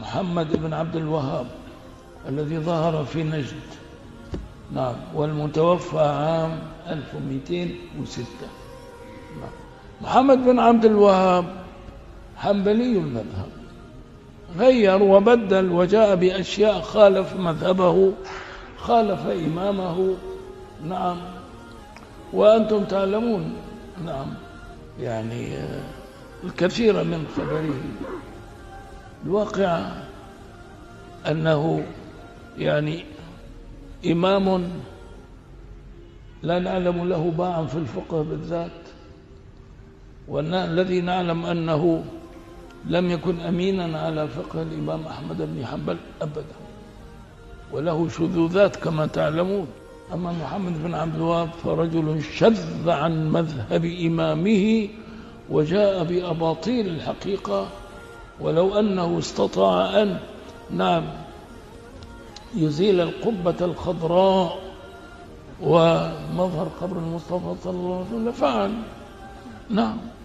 محمد بن عبد الوهاب الذي ظهر في نجد، نعم، والمتوفى عام 1206. نعم. محمد بن عبد الوهاب حنبلي المذهب، غير وبدل وجاء بأشياء خالف مذهبه، خالف إمامه. نعم. وأنتم تعلمون، نعم، يعني الكثير من خبره. الواقع أنه يعني إمام لا نعلم له باعا في الفقه بالذات، والذي نعلم أنه لم يكن أمينا على فقه الإمام أحمد بن حنبل أبدا، وله شذوذات كما تعلمون. أما محمد بن عبد الوهاب فرجل شذ عن مذهب إمامه وجاء بأباطيل الحقيقة، ولو أنه استطاع أن، نعم، يزيل القبة الخضراء ومظهر قبر المصطفى صلى الله عليه وسلم لفعل. نعم.